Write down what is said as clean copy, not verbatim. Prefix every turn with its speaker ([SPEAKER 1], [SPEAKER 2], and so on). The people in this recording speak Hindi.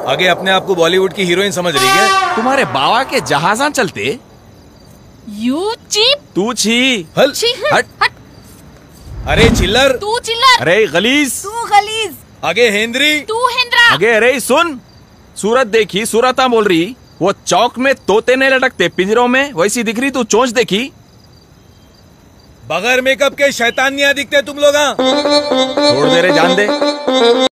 [SPEAKER 1] आगे अपने आप को बॉलीवुड की हीरोइन समझ रही है?
[SPEAKER 2] तुम्हारे बाबा के जहाज़ चलते।
[SPEAKER 3] यू चीप।
[SPEAKER 2] तू छी।
[SPEAKER 1] हल।
[SPEAKER 2] हट।
[SPEAKER 1] अरे चिल्लर।
[SPEAKER 3] तू चिल्लर।
[SPEAKER 2] अरे गलीज।
[SPEAKER 3] तू गलीज।
[SPEAKER 1] आगे हेंद्री।
[SPEAKER 3] तू हेंद्रा।
[SPEAKER 2] आगे अरे सुन, सूरत देखी, सूरता बोल रही। वो चौक में तोते नहीं लटकते पिंजरों में, वैसी दिख रही तू चोंच देखी।
[SPEAKER 1] बगैर मेकअप के शैतान नहीं दिखते तुम लोग।
[SPEAKER 2] छोड़ दे रे, जान दे।